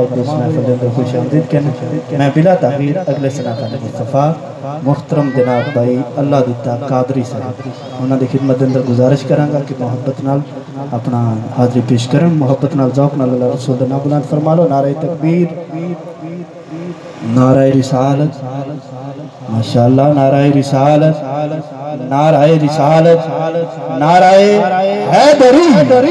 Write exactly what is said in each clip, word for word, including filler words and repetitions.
कि इस महफिल के अंदर खुश आमदीद कहना। मैं बिला ताखीर अगले सनातन मुस्तफा मुहतरम जनाब भाई अल्लाह दिता कादरी साहब उन्होंने की खिदमत के अंदर गुजारिश करांगा कि मोहब्बत नाल अपना हाजिरी पेश करन, मोहब्बत नाल ज़ौक़ नाल अल्लाह रसूल दा नाम बुलंद फरमा लो। नारे तकबीर, नारे रिसालत, माशाअल्लाह, नारे रिसालत, नारे रिसालत, नारे हैदरी।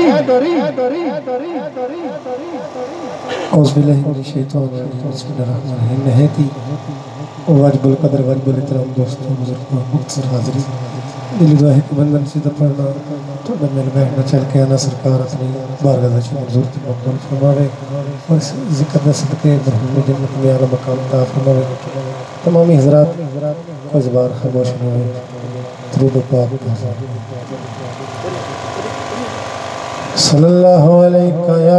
वाजिबुल कदर वाजिबुल इहतराम दोस्तों बुजुर्गों मुख्तसर हाज़रीन, दिल दुआ है कि बंदन सीधा पढ़ना तो मेरे बैठना चल के आना सरकार अपनी बारगाह से मंजूर थे मकबूल फरमावे और इस जिक्र में सदके मरहूम जन्नत में आला मकाम अता फरमावे। तमामी हज़रात कोई ज़बान खामोश न हो, दुरूद पाक सल्लल्लाहु अलैका या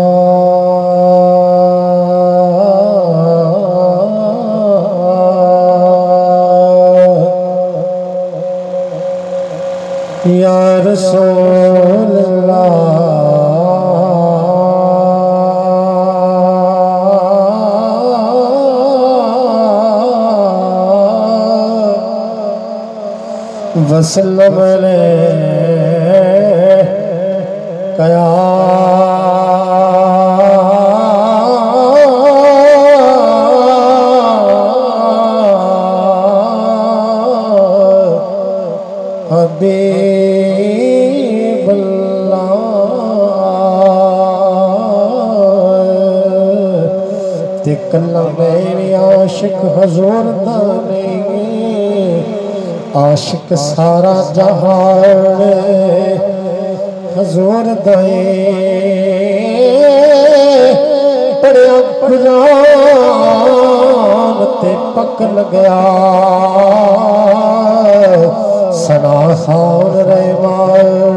या रसूल अल्लाह वसल्लम अलैका या हबीब अल्लाह ते कल्ला मेरे आशिक हजूर दा नहीं आशिक सारा जहान हजूर दाए पढ़िया कुरान ते पक लग्या सना खान रहमान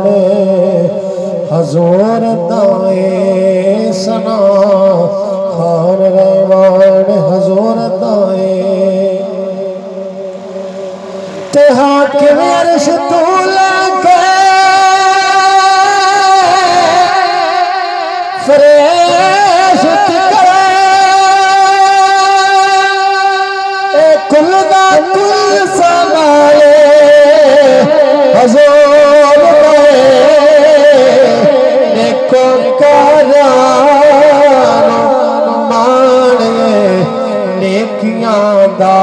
हजूर दाए सना खान रहमान हजूर दाए ते हाकिम अर्श तू लेके फरिश्त करे ए कुल दा कुल संभाले हजूर नेको करान माने नेकियां दा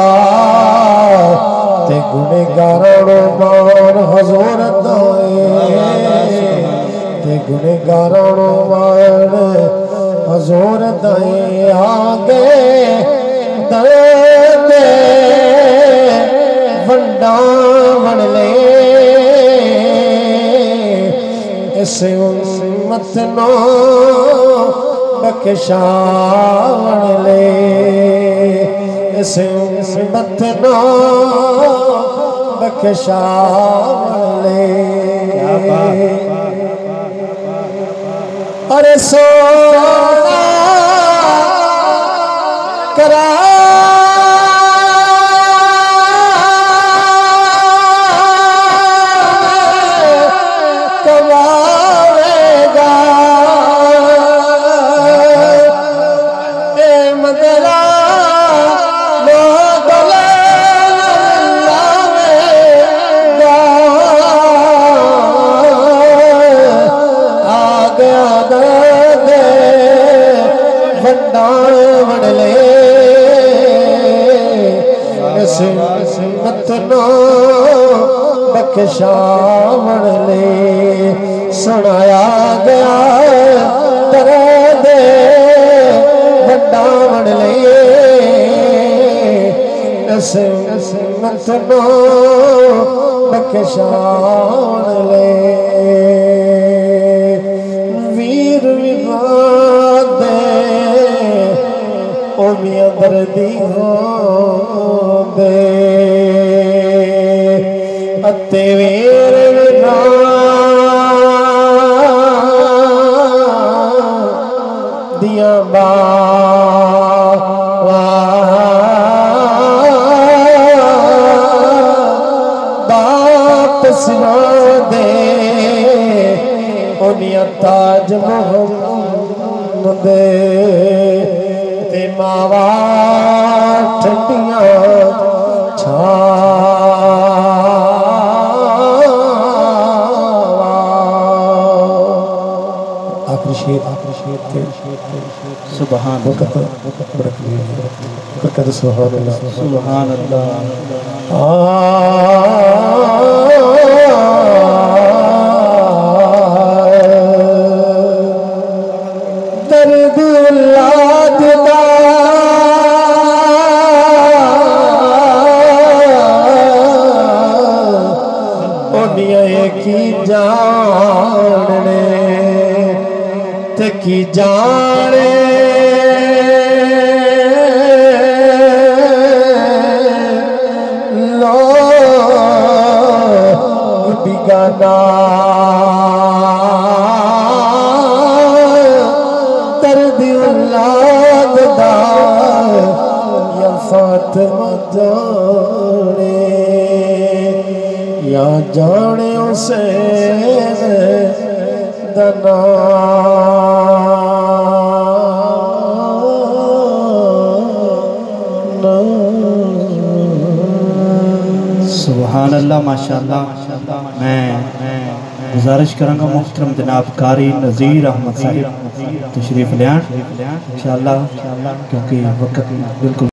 ते गुनेगारां मान हजूर दाए ते गुनेगारां मान हजूर दाए आगे दर्द वंडा वन ले इस उम्मत नो बख्शावन ले इस उम्मत नो बख्शावन ले अरे सोना करा बख्शावन ले सुनाया गया दर्द वंडावन ले इस उम्मत नो बख्शावन ले वीर विवाद ओ मियां दर्दी हो दे अते वीर दिया बाप सुना दे उनिया ताज मोहम्मद ते मावा ठंडियां छावा आखिरी शेर आखिरी शेर के सुभान वक़्त रख लिया वक़्त सुभान अल्लाह सुभान अल्लाह। दर्द औलाद दा ओनिया की जाने ते की जाने लो बिगाना दर्द औलाद दा या फातिमा जाने या जाने उसे दना सुभान अल्लाह माशाअल्लाह। मैं गुजारिश करांगा मोहतरम जनाब कारी नज़ीर अहमद साहिब तशरीफ लियान इंशाअल्लाह, क्योंकि वक्त बिल्कुल